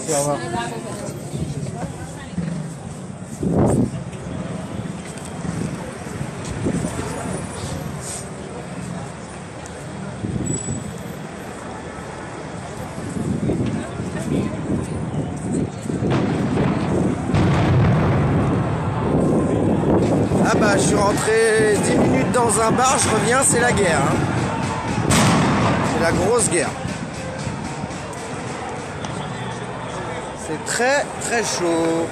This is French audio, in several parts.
Merci, au revoir. Ah bah je suis rentré 10 minutes dans un bar, je reviens, c'est la guerre. Hein. C'est la grosse guerre. C'est très très chaud.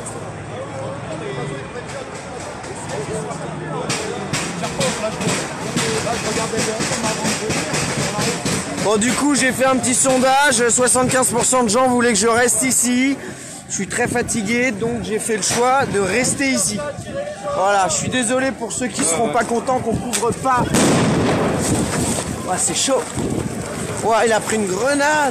Bon du coup j'ai fait un petit sondage, 75% de gens voulaient que je reste ici. Je suis très fatigué donc j'ai fait le choix de rester ici. Voilà, je suis désolé pour ceux qui seront pas contents qu'on couvre pas. Ouais, c'est chaud. Ouais, il a pris une grenade.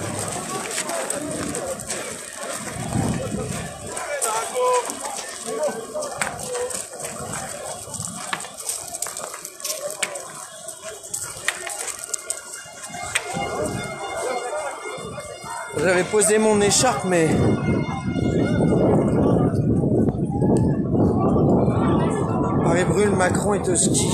J'avais posé mon écharpe, mais... Paris brûle, Macron est au ski.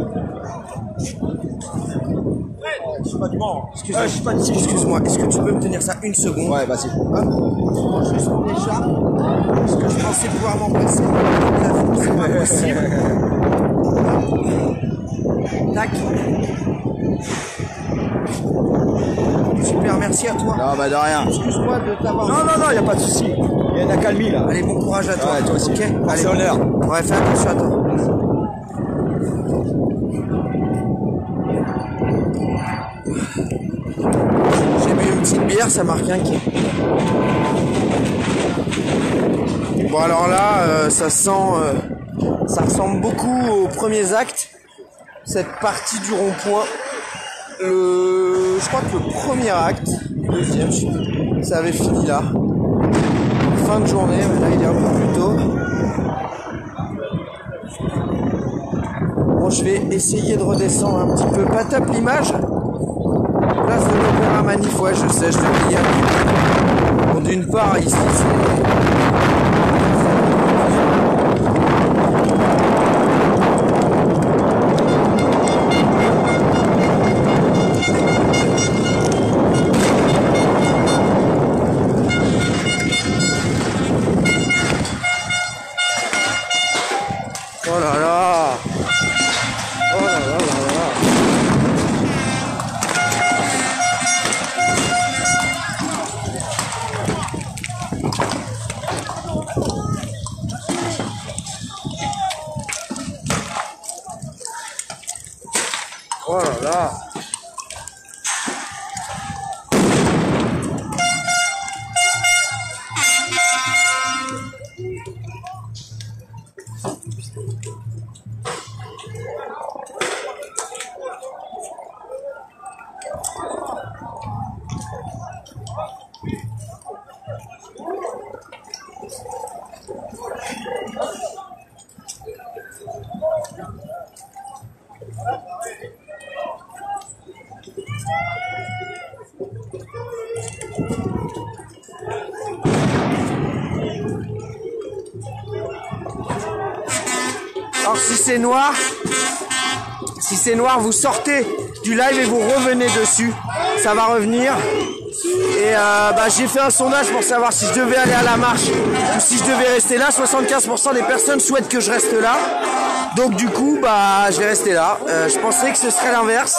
Excuse-moi, est-ce que tu peux me tenir ça une seconde? Ouais, vas-y. Je prends juste mon écharpe, parce que je pensais pouvoir m'en passer. C'est pas possible. Tac. Super, merci à toi. Non, bah de rien. Excuse-moi de t'avoir... Non, y a pas de souci. Il y a une accalmie là. Allez, bon courage à toi. Ouais, toi aussi. Ok. Allez, Allez, honneur. Ouais, fais attention à toi. J'ai bu une petite bière, ça m'a rien qui. Bon alors là, ça sent, ça ressemble beaucoup aux premiers actes. Cette partie du rond-point. Je crois que le premier acte, le deuxième, je sais plus, ça avait fini là. Fin de journée, mais là il est un peu plus tôt. Bon, je vais essayer de redescendre un petit peu. Pas top l'image. Place de l'Opéra Manif, ouais, je sais, je l'ai dit hier. Bon, d'une part, ici, c'est... Oh là là! Oh là là là là! Oh là là! Alors si c'est noir, vous sortez du live et vous revenez dessus. Ça va revenir. Et j'ai fait un sondage pour savoir si je devais aller à la marche ou si je devais rester là. 75% des personnes souhaitent que je reste là. Donc du coup, je vais rester là. Je pensais que ce serait l'inverse.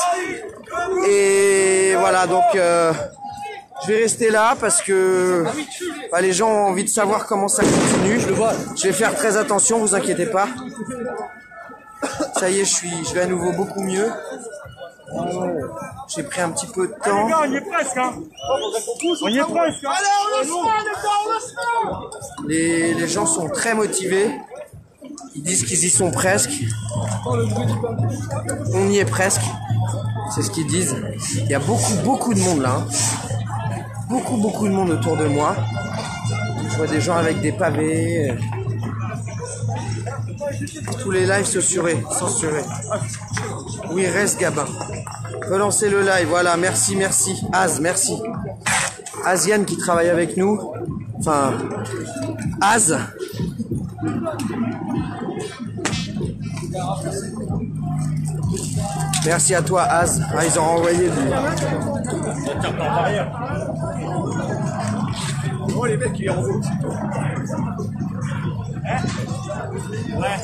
Et voilà, donc je vais rester là parce que les gens ont envie de savoir comment ça continue. Je vais faire très attention, vous inquiétez pas. Ça y est, je vais à nouveau beaucoup mieux. J'ai pris un petit peu de temps. On y est presque, hein. On y est presque. Les gens sont très motivés. Ils disent qu'ils y sont presque. On y est presque. C'est ce qu'ils disent. Il y a beaucoup de monde là. Hein. Beaucoup de monde autour de moi. Je vois des gens avec des pavés. Tous les lives censurés. Oui, reste Gabin. Relancer le live, voilà, merci, merci. Az, merci. Asiane qui travaille avec nous. Enfin, Az. Merci à toi, Az. Ah, ils ont renvoyé du... Oh, les mecs, ils renvoient aussi. Hein? Ouais.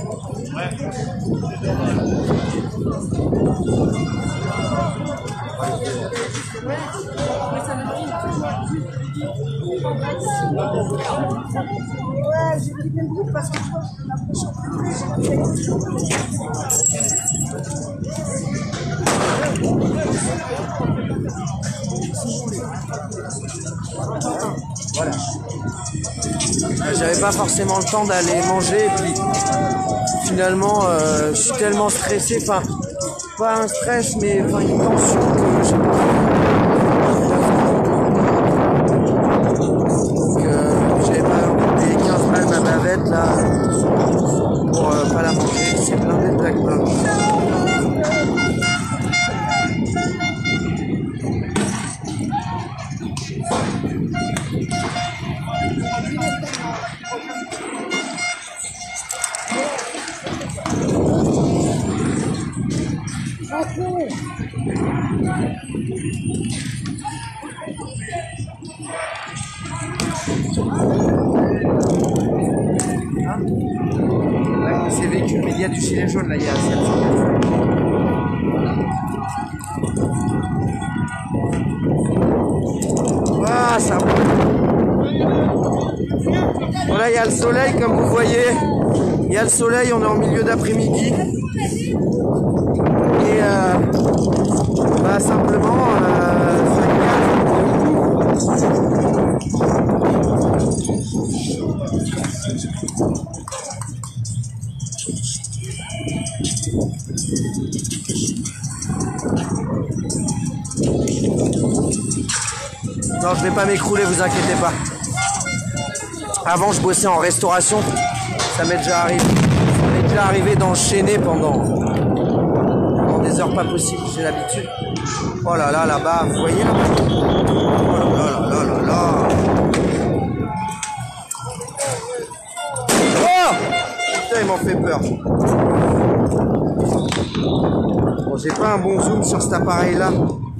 Ouais, j'ai quitté le groupe parce que je crois que j'ai l'impression Voilà. J'avais pas forcément le temps d'aller manger et puis finalement je suis tellement stressé, enfin pas un stress mais enfin une tension que j'ai pas. Donc j'avais pas des 15 balles ma bavette là pour pas la manger, c'est blindé de Black Bloc. C'est véhicule, mais il y a du gilet jaune là, il y a ah, ça roule. Voilà, il y a le soleil comme vous voyez. Il y a le soleil, on est en milieu d'après-midi. Et bah simplement ça calme. Non, je vais pas m'écrouler, vous inquiétez pas. Avant, je bossais en restauration. Ça m'est déjà arrivé. Ça m'est déjà arrivé d'enchaîner pendant des heures pas possibles. J'ai l'habitude. Oh là là, là-bas, vous voyez là? Oh là là là là là. Oh! Putain, il m'en fait peur. Bon, j'ai pas un bon zoom sur cet appareil-là.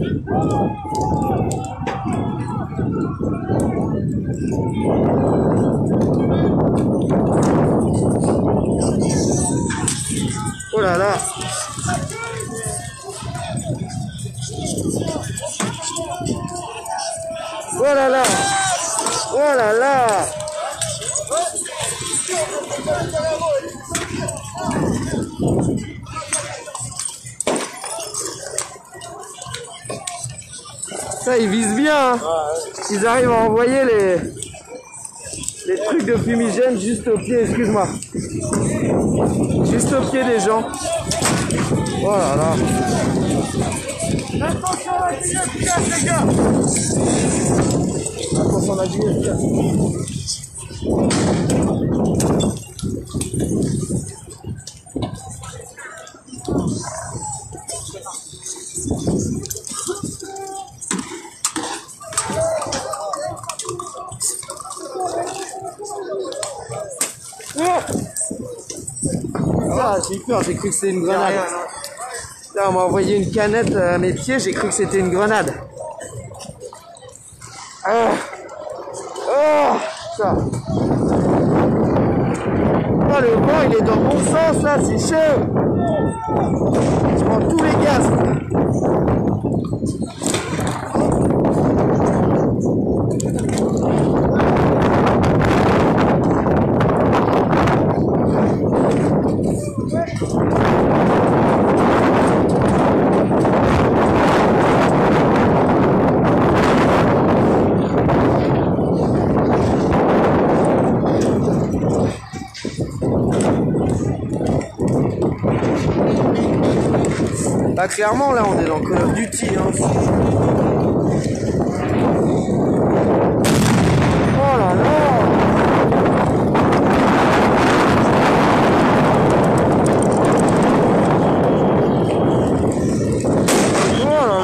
Oh là là. Oh là là. Oh là là. Ça, ils visent bien. Hein. Ils arrivent à envoyer les trucs de fumigène juste au pied, excuse-moi. Juste au pied des gens. Oh là là. Attention à la grille efficace, les gars! Attention à la grille efficace. Ah, j'ai eu peur, j'ai cru que c'était une grenade. Là, on m'a envoyé une canette à mes pieds, j'ai cru que c'était une grenade. Ah. Oh, ça. Oh, le vent, il est dans mon sens, là, c'est chaud. Je prends tous les gaz. Bah clairement là on est dans Call of Duty hein. Oh là là. Oh là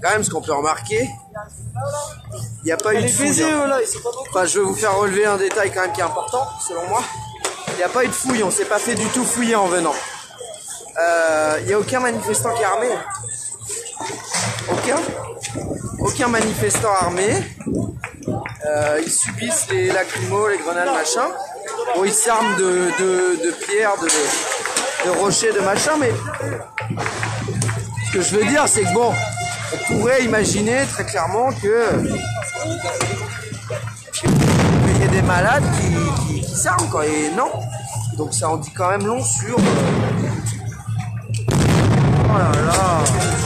quand même, ce qu'on peut remarquer, il n'y a pas eu de fouille. Enfin, je vais vous faire relever un détail quand même qui est important, selon moi. Il n'y a pas eu de fouille, on s'est pas fait du tout fouiller en venant. Il n'y a aucun manifestant qui est armé. Aucun manifestant armé. Ils subissent les lacrymos, les grenades, machin. Bon, ils s'arment de pierres, de rochers, de machin, mais ce que je veux dire, c'est que bon, on pourrait imaginer très clairement qu'il y ait des malades qui s'arment, quoi, et non. Donc ça en dit quand même long sur... Oh là là.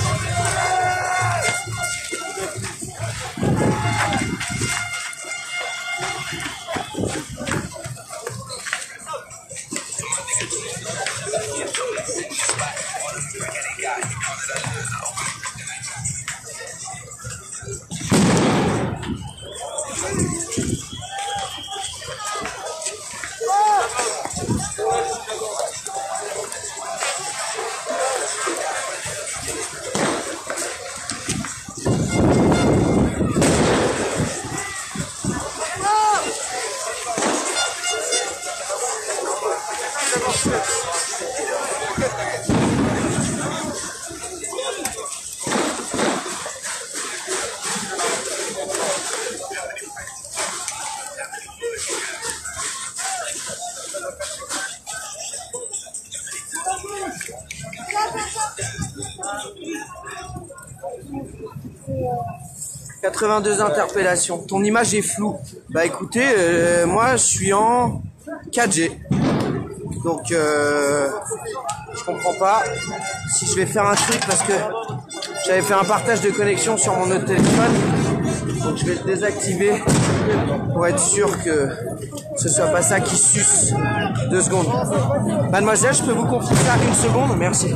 82 interpellations. Ton image est floue. Bah écoutez, moi je suis en 4G. Donc je comprends pas si je vais faire un truc parce que j'avais fait un partage de connexion sur mon autre téléphone. Donc je vais le désactiver pour être sûr que ce soit pas ça qui suce. 2 secondes. Mademoiselle, je peux vous confier ça 1 seconde? Merci.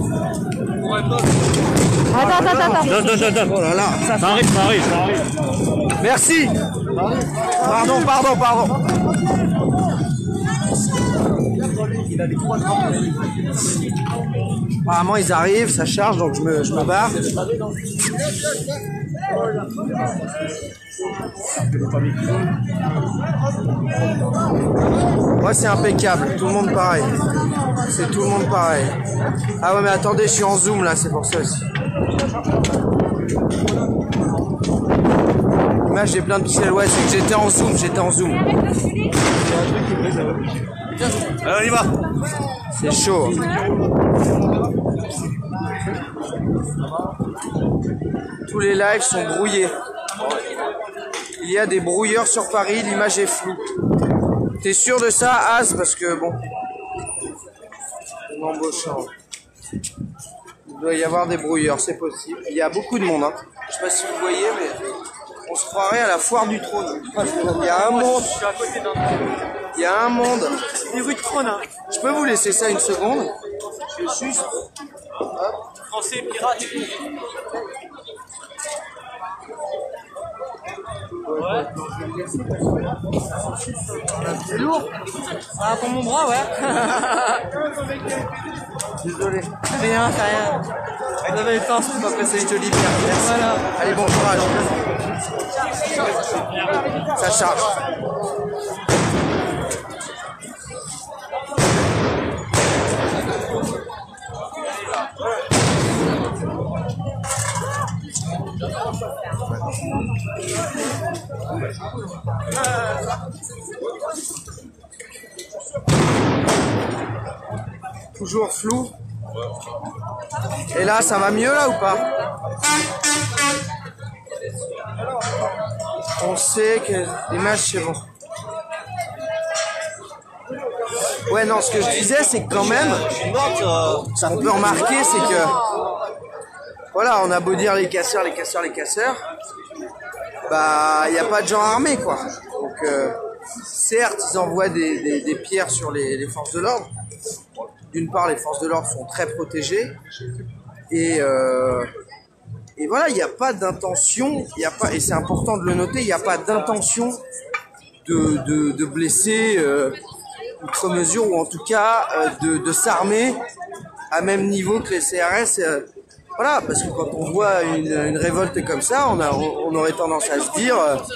Attends. Oh là là. Ça arrive. Merci. Pardon. Apparemment ils arrivent, ça charge, donc je me barre. Ouais, c'est impeccable, tout le monde pareil. C'est tout le monde pareil. Ah ouais, mais attendez, je suis en zoom là, c'est pour ça aussi. L'image j'ai plein de pixels, ouais, c'est que j'étais en zoom. Alors on y va. C'est chaud. Tous les lives sont brouillés. Il y a des brouilleurs sur Paris, l'image est floue. T'es sûr de ça, Az? Parce que bon, en embauchant, il doit y avoir des brouilleurs, c'est possible. Il y a beaucoup de monde, hein. Je sais pas si vous voyez, mais on se croirait à la foire du trône. Il y a un monde. Il y a un monde. Les rues de trône, hein. Je peux vous laisser ça 1 seconde? Juste. Français pirate. Ouais. C'est lourd. Ah, pour mon bras, ouais. Désolé. Rien. Vous avez le temps, c'est pas pressé. Je te libère. Merci. Voilà. Allez, bon courage. Ça charge. Toujours flou. Et là, ça va mieux là ou pas? On sait que l'image c'est bon. Ouais, non, ce que je disais, c'est que quand même, ça on peut remarquer, c'est que voilà, on a beau dire les casseurs, bah il n'y a pas de gens armés quoi. Donc certes, ils envoient des pierres sur les forces de l'ordre. D'une part, les forces de l'ordre sont très protégées et voilà, il n'y a pas d'intention, et c'est important de le noter, il n'y a pas d'intention de blesser outre mesure ou en tout cas de s'armer à même niveau que les CRS Voilà, parce que quand on voit une révolte comme ça, on aurait tendance à se dire...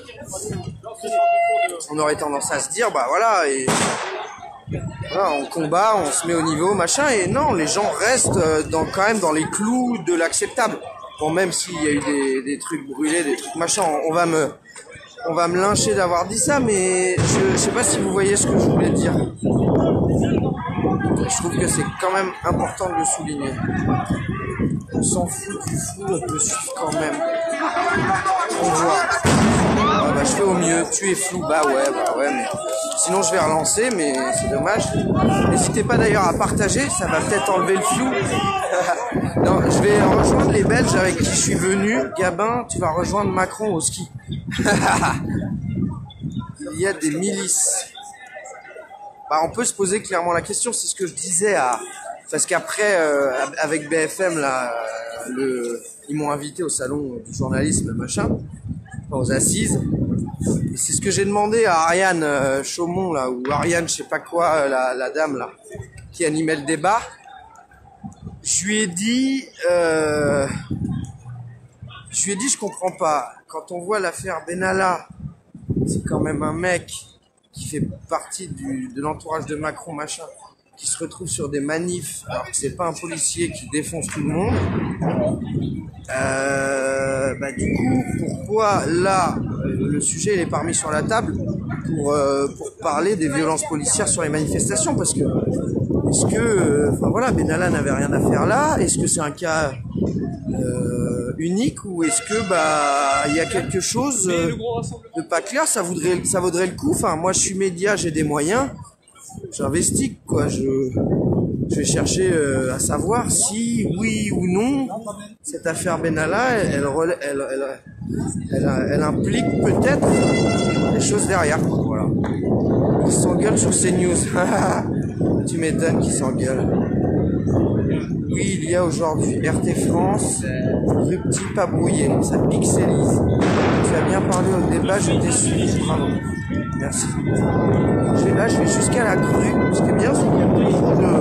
bah voilà, et... Voilà, on combat, on se met au niveau, machin, et non, les gens restent quand même dans les clous de l'acceptable. Bon, même s'il y a eu des trucs brûlés, des trucs machin, on va me lyncher d'avoir dit ça, mais je sais pas si vous voyez ce que je voulais dire. Je trouve que c'est quand même important de le souligner. On s'en fout du flou, on peut suivre quand même. On voit. Ah bah, je fais au mieux, tu es flou, bah ouais, mais sinon je vais relancer, mais c'est dommage. N'hésitez pas d'ailleurs à partager, ça va peut-être enlever le flou. Non, je vais rejoindre les Belges avec qui je suis venu. Gabin, tu vas rejoindre Macron au ski. Il y a des milices. Bah, on peut se poser clairement la question, c'est ce que je disais parce qu'après, avec BFM, là, ils m'ont invité au salon du journalisme, machin, aux assises. Et c'est ce que j'ai demandé à Ariane Chaumont, là, ou Ariane, je sais pas quoi, la dame, là, qui animait le débat. Je lui ai dit, je comprends pas. Quand on voit l'affaire Benalla, c'est quand même un mec qui fait partie de l'entourage de Macron, machin, qui se retrouve sur des manifs, alors que c'est pas un policier qui défonce tout le monde. Bah du coup, pourquoi là, le sujet il est pas mis sur la table pour parler des violences policières sur les manifestations, parce que est-ce que, enfin voilà, Benalla n'avait rien à faire là. Est-ce que c'est un cas unique, ou est-ce que bah il y a quelque chose de pas clair? Ça vaudrait le coup. Enfin, moi je suis média, j'ai des moyens, j'investis quoi. Je vais chercher à savoir si oui ou non cette affaire Benalla, elle implique peut-être des choses derrière. Voilà. Ils s'engueulent sur CNews. Tu m'étonnes qu'ils s'engueulent. Oui, il y a aujourd'hui RT France, Rupti pas brouillé, ça pixelise. Tu as bien parlé au débat, je t'ai suivi, bravo. Merci. Je vais jusqu'à la crue. Ce qui est bien, c'est qu'il y a beaucoup de...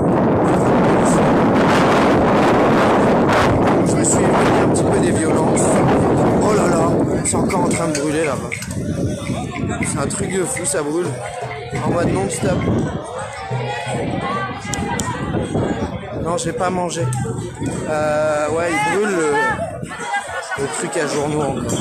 Je me suis éloigné un petit peu des violences. Oh là là, c'est encore en train de brûler là-bas. C'est un truc de fou, ça brûle. En mode non-stop. Non, j'ai pas mangé. Ouais, il brûle le truc à journaux encore.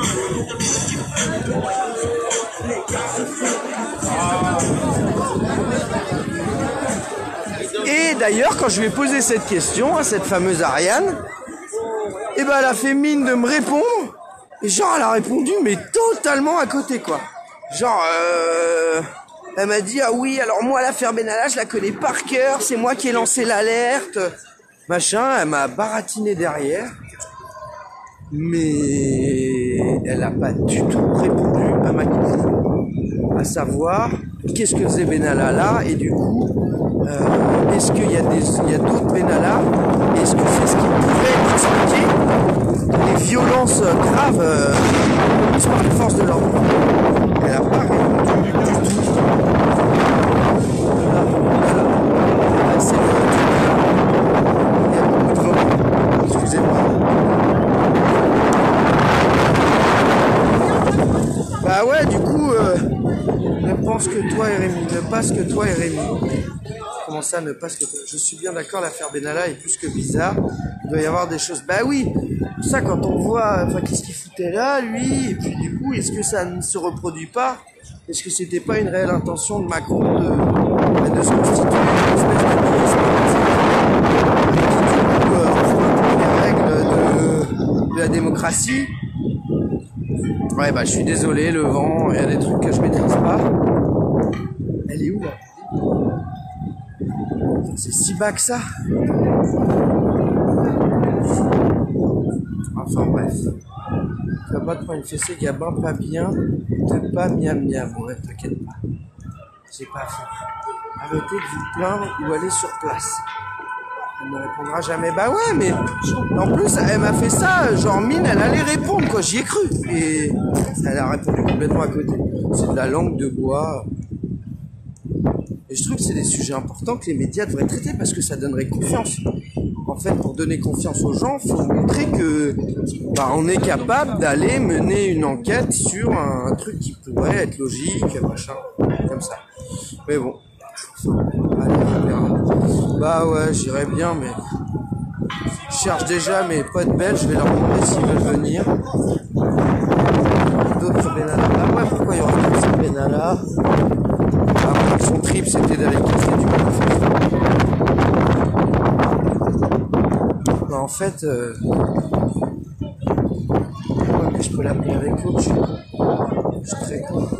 Et d'ailleurs, quand je lui ai posé cette question à cette fameuse Ariane, eh ben, elle a fait mine de me répondre. Et genre, elle a répondu, mais totalement à côté, quoi. Genre, elle m'a dit, ah oui, alors moi, l'affaire Benalla, je la connais par cœur, c'est moi qui ai lancé l'alerte. Machin, elle m'a baratiné derrière. Mais elle n'a pas du tout répondu à ma question. À savoir, qu'est-ce que faisait Benalla là, et du coup, est-ce qu'il y a d'autres Benalla? Est-ce que c'est ce qui pourrait expliquer les violences graves par les forces de l'ordre? Elle n'a pas répondu du tout. Là, c'est le... Il y a beaucoup de vent. Excusez-moi. Bah ouais, du coup, ne pense que toi et Rémi, ne passe que toi et Rémi. Comment ça, ne passe que toi? Je suis bien d'accord, l'affaire Benalla est plus que bizarre. Il doit y avoir des choses. Bah oui, tout ça quand on voit, enfin, qu'est-ce qu'il foutait là, lui, et puis du coup, est-ce que ça ne se reproduit pas? Est-ce que c'était pas une réelle intention de Macron de se constituer une espèce de ministre qui, du coup, enfreint les règles de la démocratie? Ouais, bah, je suis désolé, le vent, il y a des trucs que je maîtrise pas. Elle est où, là? C'est si bas que ça. Enfin, bref. Tu vas pas te prendre une fessée, Gabin, pas bien. T'es pas miam miam, ouais, t'inquiète pas. J'ai pas fait. Arrêtez de vous plaindre ou aller sur place. Elle ne répondra jamais. Bah ouais, mais en plus, elle m'a fait ça, genre mine, elle allait répondre, quoi. J'y ai cru. Et elle a répondu complètement à côté. C'est de la langue de bois. Et je trouve que c'est des sujets importants que les médias devraient traiter parce que ça donnerait confiance. En fait, pour donner confiance aux gens, il faut montrer que on est capable d'aller mener une enquête sur un truc qui pourrait être logique, machin, comme ça. Mais bon, allez, on verra. Bah ouais, j'irais bien, mais je cherche déjà mes potes belges, je vais leur demander s'ils veulent venir. D'autres Benalla. Ah ouais, pourquoi il y aurait d'autres Benalla? Après, son trip, c'était d'aller casser du monde. Bah, en fait, ouais, mais je peux l'appeler avec l'autre, je suis très con.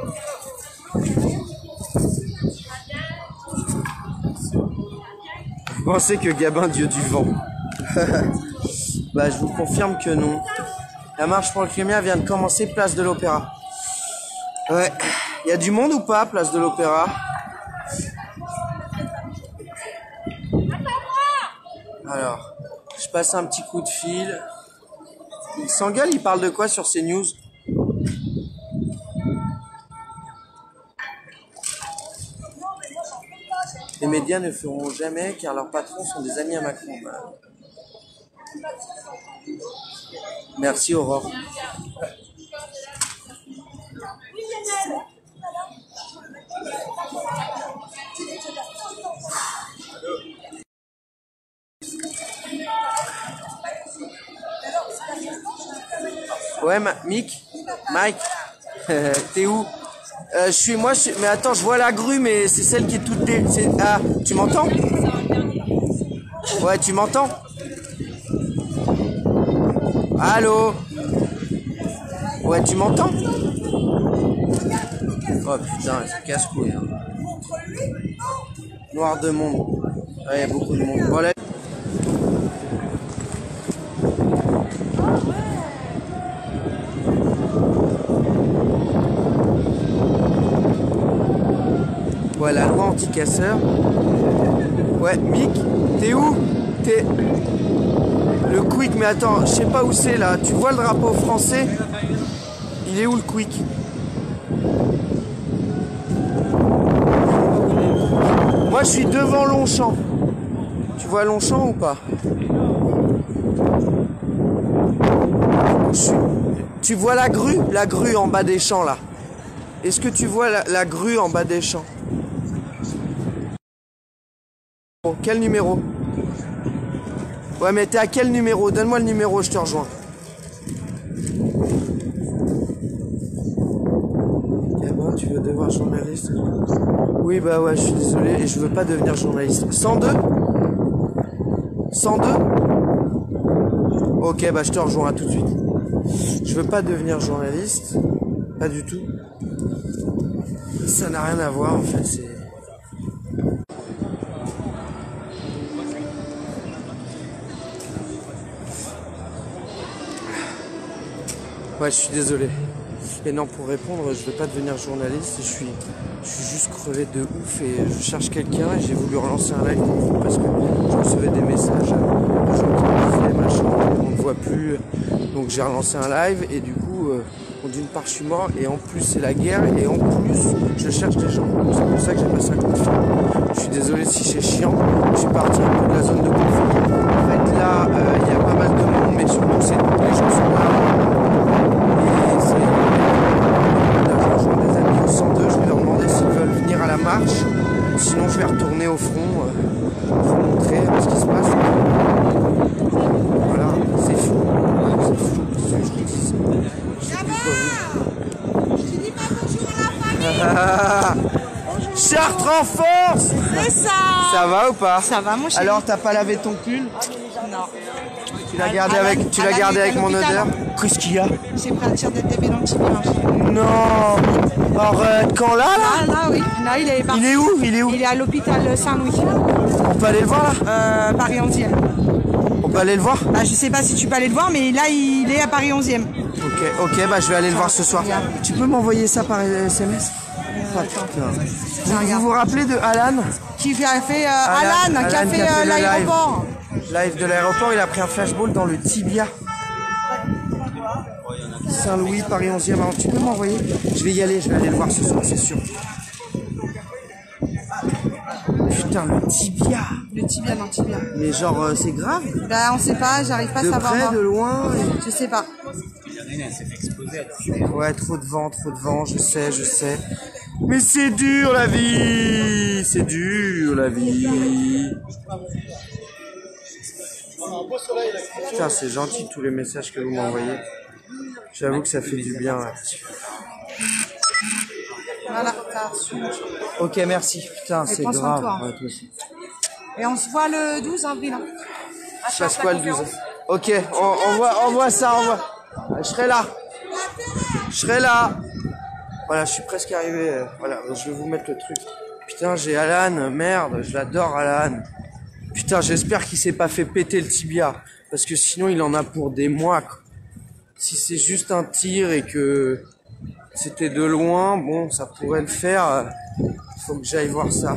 Vous pensez que Gabin, dieu du vent? Bah, je vous confirme que non. La marche pour le climat vient de commencer, place de l'Opéra. Ouais. Il y a du monde ou pas, place de l'Opéra? Alors, je passe un petit coup de fil. Il s'engueule, il parle de quoi sur CNews? Les médias ne feront jamais car leurs patrons sont des amis à Macron. Merci Aurore. Ouais, Mike, t'es où? Mais attends, je vois la grue, mais c'est celle qui est toute Ah, tu m'entends? Ouais, tu m'entends? Allô? Ouais, tu m'entends? Oh putain, c'est casse-couille. Hein. Noir de monde. Ouais, il y a beaucoup de monde. Voilà. Ouais, la loi anti-casseur. Ouais, Mick, t'es où? T'es... Le Quick, mais attends, je sais pas où c'est là. Tu vois le drapeau français? Il est où le Quick? Moi, je suis devant Longchamp. Tu vois Longchamp ou pas? Tu vois la grue en bas des champs là. Est-ce que tu vois la grue en bas des champs? Bon, quel numéro? Ouais, mais t'es à quel numéro? Donne-moi le numéro, je te rejoins. Gabin, tu veux devenir journaliste? Oui, bah ouais, je suis désolé et je veux pas devenir journaliste. 102? 102? Ok, bah je te rejoins tout de suite. Je veux pas devenir journaliste. Pas du tout. Ça n'a rien à voir, en fait, c'est... Ouais, je suis désolé. Et non, pour répondre, je veux pas devenir journaliste. Je suis juste crevé de ouf et je cherche quelqu'un et j'ai voulu relancer un live pour vous parce que je recevais des messages de gens qui me disaient machin, on ne voit plus. Donc j'ai relancé un live et du coup, d'une part je suis mort et en plus c'est la guerre et en plus je cherche des gens. C'est pour ça que j'ai passé un coup de fil. Je suis désolé si c'est chiant. Je suis parti un peu de la zone de conflit. En fait là, il y a pas mal de monde, mais surtout c'est les gens sont là. Je vais leur demander s'ils veulent venir à la marche. Sinon, je vais retourner au front pour montrer ce qui se passe. Voilà, c'est fou. C'est fou. Je vous dis. Tu dis pas bonjour à la famille. Chartres en force. C'est ça. Ça va ou pas? Ça va, mon chéri. Alors, t'as pas lavé ton pull? Non. Tu l'as gardé avec mon odeur? Qu'est-ce qu'il y a? J'ai pris un tir de TB dans le petit village. Non. Arrête, quand là? Là, oui. Là, il est parti. Il est où? Il est à l'hôpital Saint-Louis. On peut aller le voir là? Paris 11e. On peut aller le voir? Bah, je sais pas si tu peux aller le voir, mais là, il est à Paris 11e. Ok, bah je vais aller le voir ce soir. Bien. Tu peux m'envoyer ça par SMS? Vous vous rappelez de Alan? Qui a fait Alan, qui a fait l'aéroport. Live de l'aéroport, il a pris un flashball dans le tibia. Saint-Louis, Paris 11e. Alors, tu peux m'envoyer? Je vais y aller, je vais aller le voir ce soir, c'est sûr. Putain, le tibia. Le tibia, non, tibia. Mais genre, c'est grave. Bah, on sait pas, j'arrive pas à De savoir. près, moi. de loin. Je sais pas. Ouais, trop de vent, je sais. Mais c'est dur la vie. C'est dur la vie. Putain, c'est gentil tous les messages que vous m'envoyez. J'avoue que ça fait du bien. Là. Voilà, t'as reçu. Ok, merci. Putain, c'est prends soin de grave. toi. Ouais, toi aussi. Et on se voit le 12 avril. Hein. Je fasse quoi le 12? Ok, on voit ça, on voit. Je serai là. Voilà, je suis presque arrivé. Voilà, je vais vous mettre le truc. Putain, j'ai Alan, merde, je l'adore Alan. Putain, j'espère qu'il s'est pas fait péter le tibia. Parce que sinon, il en a pour des mois. Quoi. Si c'est juste un tir et que c'était de loin, bon, ça pourrait le faire. Faut que j'aille voir ça.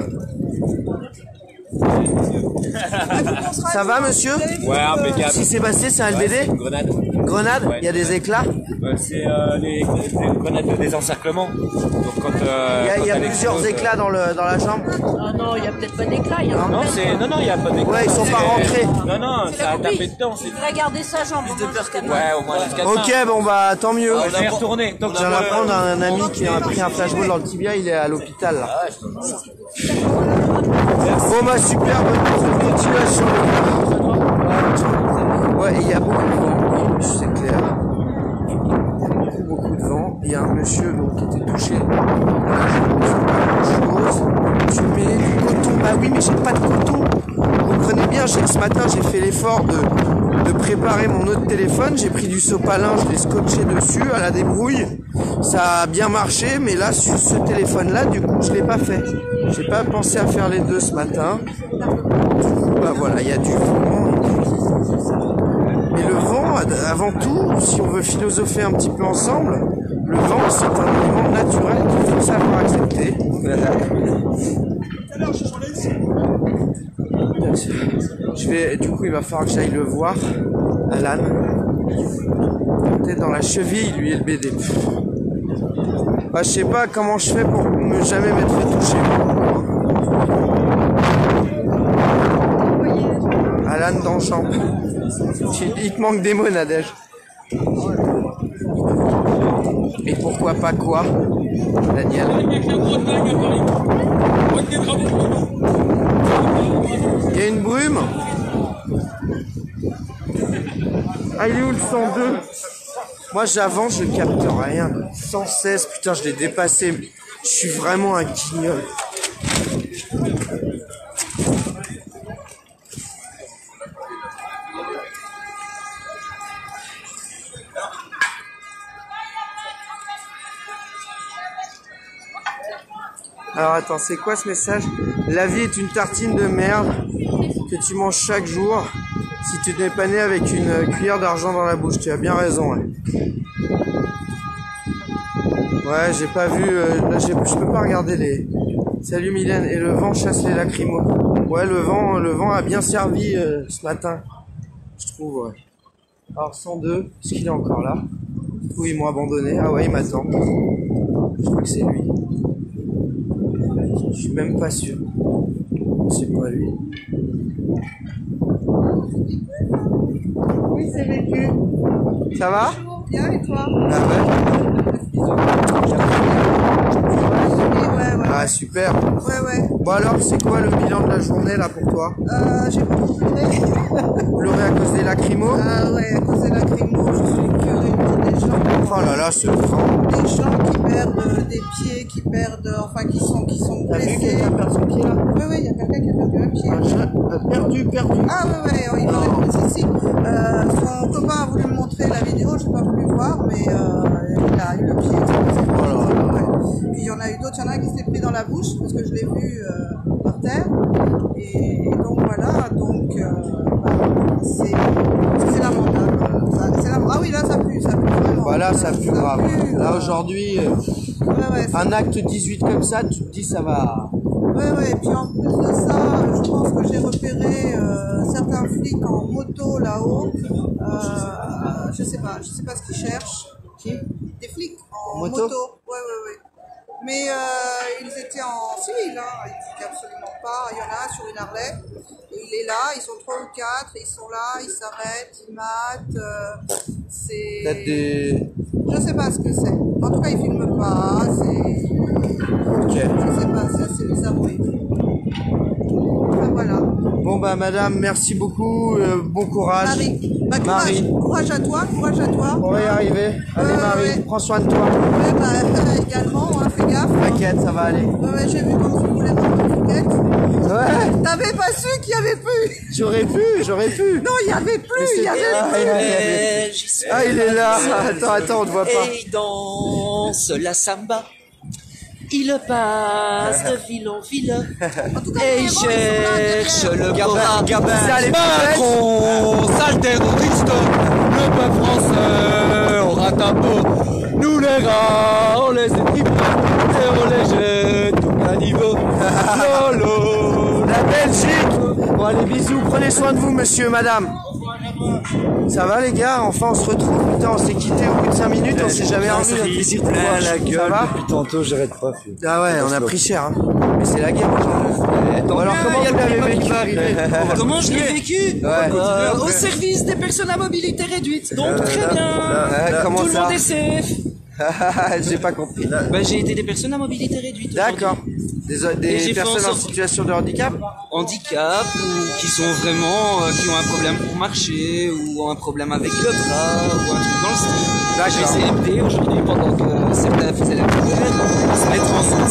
Ça va, monsieur? Ouais, impeccable. Si c'est passé, c'est un LBD? Grenade. Grenade? Ouais. Il y a des éclats? C'est les grenades de désencerclement. Donc quand Il y a plusieurs éclats dans la chambre? Ah non, il n'y a peut-être pas d'éclat. Il y a Non, il y a pas d'éclat. Ouais, ils sont pas rentrés. Non, ça a tapé dedans. Il devrait garder sa jambe. Ouais, au moins jusqu'à demain. Ok, bon bah tant mieux. On va y retourner. Je viens d'apprendre un ami qui a pris un flashball dans le tibia, il est à l'hôpital là. Bon bah super, bonne continuation. Ouais, il y a beaucoup de vent, c'est clair. Beaucoup de vent. Il y a un monsieur donc, qui était touché. Je mets du coton. Bah oui, mais j'ai pas de coton. Vous comprenez bien, ce matin j'ai fait l'effort de préparer mon autre téléphone. J'ai pris du sopalin, je l'ai scotché dessus à la débrouille. Ça a bien marché, mais là sur ce téléphone-là, du coup, je l'ai pas fait. J'ai pas pensé à faire les deux ce matin. Du coup, bah voilà, il y a du vent. Mais le vent, avant tout, si on veut philosopher un petit peu ensemble, le vent, c'est un élément naturel qu'il faut savoir accepter. Du coup, il va falloir que j'aille le voir, Alan. Peut-être dans la cheville, lui, et le BD. Bah, je sais pas comment je fais pour ne jamais m'être fait toucher. Alan dans le champ. Il te manque des mots, Nadège. Et pourquoi pas quoi, Daniel? Il y a une brume. Ah, il est où le 102? Moi, j'avance, je capte rien. 116, putain, je l'ai dépassé. Je suis vraiment un guignol. Alors attends, c'est quoi ce message? La vie est une tartine de merde que tu manges chaque jour si tu n'es pas né avec une cuillère d'argent dans la bouche. Tu as bien raison. Ouais, ouais, j'ai pas vu. Là, je peux pas regarder les. Salut Mylène. Et le vent chasse les lacrymos. Ouais, le vent a bien servi ce matin, je trouve. Ouais. Alors 102, est-ce qu'il est encore là? Je trouve ils m'ont abandonné. Ah ouais, il m'attend. Je crois que c'est lui. Je suis même pas sûr. C'est pas lui. Oui, c'est vécu. Ça va? Bien, et toi? Ah ouais? Ouais. Ah super. Ouais. Bon alors, c'est quoi le bilan de la journée là pour toi? J'ai beaucoup pleuré. Pleuré à cause des lacrymos? Ah ouais, à cause des lacrymos, je suis curée pour des gens. Oh là là, ce vent. Des gens qui perdent des pieds, qui sont T'as vu blessés. quelqu'un perd son pied là? Ouais, il y a quelqu'un qui a perdu un pied. Un jeune perdu. Ah ouais, il aurait pu si. Son copain a voulu me montrer la vidéo, j'ai pas voulu voir, mais il a eu le pied. Oh là là. Ouais. Puis il y en a eu d'autres, il y en a un qui s'est pris dans la bouche, parce que je l'ai vu par terre. Et donc voilà, c'est lamentable. Ah oui, là ça pue vraiment. Voilà, ça pue grave. Là aujourd'hui, Ouais, un acte 18 comme ça, tu te dis ça va. Ouais, et puis en plus de ça, je pense que j'ai repéré certains flics en moto là-haut. Je sais pas ce qu'ils cherchent. Qui? Des flics en Moto? Ouais. Mais ils étaient en civil, hein. Ils n'étaient absolument pas il y en a un sur une Harley. Et il est là, ils sont 3 ou 4, ils sont là, ils s'arrêtent, ils matent. C'est. Peut-être des... Je sais pas ce que c'est. En tout cas, ils filment pas. C'est. Ok. Je sais pas, c'est assez bizarre, oui. Enfin, voilà. Bon bah madame, merci beaucoup, bon courage. Marie. Bah, courage. Marie. Courage à toi, courage à toi. On va y arriver. Allez Marie, ouais. prends soin de toi. Ouais, bah, également, hein, fais gaffe. T'inquiète, ça va aller. Ouais, j'ai vu comment tu voulais rendre ta fouquette. Ouais, T'avais pas su qu'il y avait plus. j'aurais pu. Non, il y avait plus, il y avait Ah, plus. il y avait- Ah, il est là. Attends, on te voit pas. Et il danse la samba. Il passe de ville en ville. En tout cas, Et les il héros, ils sont là, cherche derrière. le Bora. C'est à l'époque. Macron, sale terroriste, le peuple français aura ta peau. Nous les rats, on les équipe et on les jette tout à niveau. Lolo. La Belgique. Bon allez, bisous, prenez soin de vous monsieur, madame. Ça va les gars, enfin on se retrouve. Putain, on s'est quitté au bout de 5 minutes, on s'est jamais revu. notre plaisir petite plein voix. la gueule. Ça va? Depuis tantôt, j'arrête pas. Ah ouais, on a pris cher, hein. Mais c'est la guerre. Bon, alors comment vous l'avez vécu? Comment je l'ai vécu Ouais. Au service des personnes à mobilité réduite. Donc très bien. Ouais, comment Tout le ça? monde est safe. J'ai pas compris. J'ai été des personnes à mobilité réduite. D'accord. Et Des j'ai fait en personnes en sorte- situation de handicap? Handicap ou qui sont vraiment qui ont un problème pour marcher ou un problème avec le bras ou un truc dans le style. D'accord. Je les ai aidés aujourd'hui pendant que certains faisaient la prière à se mettre en zone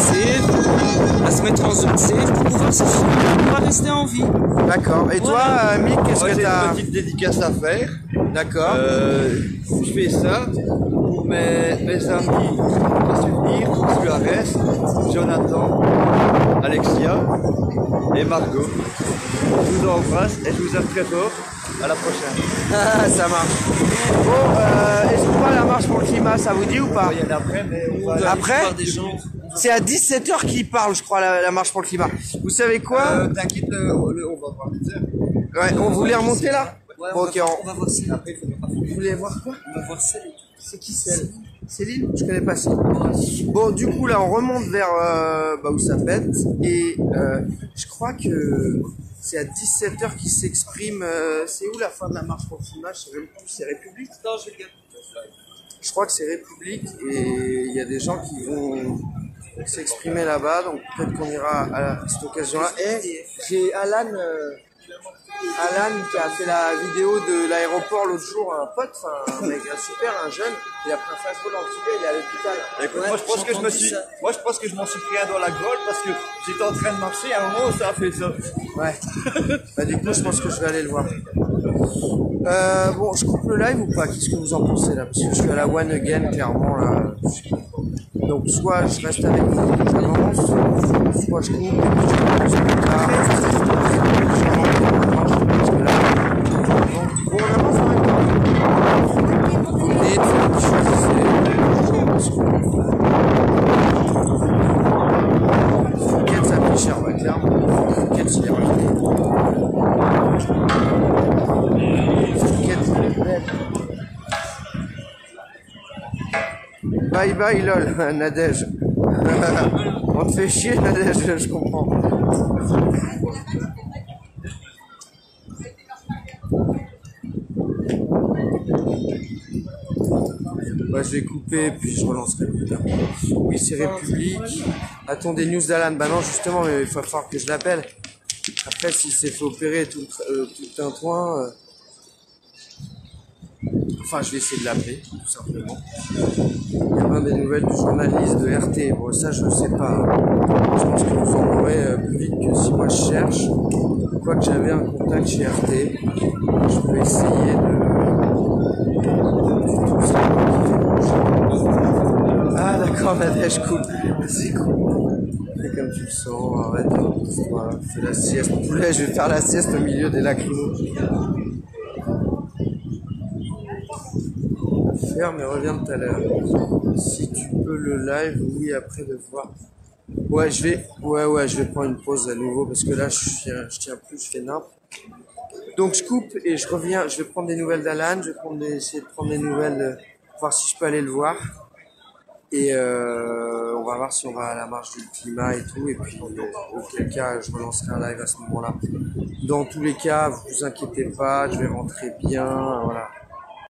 safe, pour pouvoir se filmer, pour pouvoir rester en vie. D'accord. Et toi, Mick, qu'est-ce Moi, que j'ai t'as? une petite dédicace à faire. D'accord. Je fais ça pour mes amis à souvenir, Suarez, Jonathan, Alexia et Margot. Je vous embrasse et je vous aime très fort. À la prochaine. Ça marche. Bon, est-ce qu'on va à la marche pour le climat, ça vous dit ou pas? Il y en a après, mais on va aller. Après, Voir des gens. c'est à 17h qu'ils parlent, je crois, la marche pour le climat. Vous savez quoi? T'inquiète, on va voir les heures. Ouais, on voulait remonter là? Ouais, Bon, ok, on va voir Céline. Vous voulez voir quoi? On va voir Céline. C'est qui celle? Céline? Je connais pas Céline. Bon, du coup, là, on remonte vers où ça pète. Et je crois que c'est à 17h qu'ils s'expriment. C'est où la fin de la marche pour le climat? Je sais même plus. C'est République? Non, je vais le garder. Je crois que c'est République. Et il y a des gens qui vont s'exprimer là-bas. Donc peut-être qu'on ira à cette occasion-là. Et j'ai Alan qui a fait la vidéo de l'aéroport l'autre jour, un pote, un mec super, un jeune, il a pris un fast ball anti-gay, il est à l'hôpital. Écoute, Ouais, moi je pense j'ai que entendu ça. je pense que je m'en suis pris un dans la gueule parce que j'étais en train de marcher à un moment où ça a fait ça. Ouais. Bah du coup, je pense que je vais aller le voir. Bon, je coupe le live ou pas? Qu'est-ce que vous en pensez là? Parce que je suis à la one again, clairement là. Donc soit je reste avec vous, j'avance, soit je coupe, et puis je commence plus tard. Parce que là, bon, on avance en même temps. Vous venez, vous choisissez. Fouquet, ça fait cher, ouais, clairement. Fouquet, il est rajouté. Fouquet, il est belle. Bye bye lol, Nadège. On te fait chier Nadège, je comprends. Bah, je vais couper puis je relancerai plus tard. Oui, c'est République. Attends des news d'Alan. Bah non, justement, mais il va falloir que je l'appelle. Après, s'il s'est fait opérer tout le tintouin... Enfin, je vais essayer de l'appeler, tout simplement. Il y a bien des nouvelles du journaliste de RT. Bon, ça, je sais pas. Je pense que vous en aurez plus vite que si moi je cherche. Quoique j'avais un contact chez RT. Je peux essayer de... Ah, d'accord, Nadège, cool. C'est cool. Fais comme tu le sens, arrête. Voilà, fais la sieste. Poulet, je vais faire la sieste au milieu des lacrymos. Ferme et reviens tout à l'heure. Si tu peux le live, oui, après de voir. Ouais, je vais prendre une pause à nouveau parce que là, je tiens plus, je fais nimp. Donc, je coupe et je reviens. Je vais prendre des nouvelles d'Alan. Je vais essayer de prendre des nouvelles, voir si je peux aller le voir. Et on on va voir si on va à la marche du climat et tout. Et puis, auquel cas, je relancerai un live à ce moment-là. Dans tous les cas, vous inquiétez pas, je vais rentrer bien. Voilà.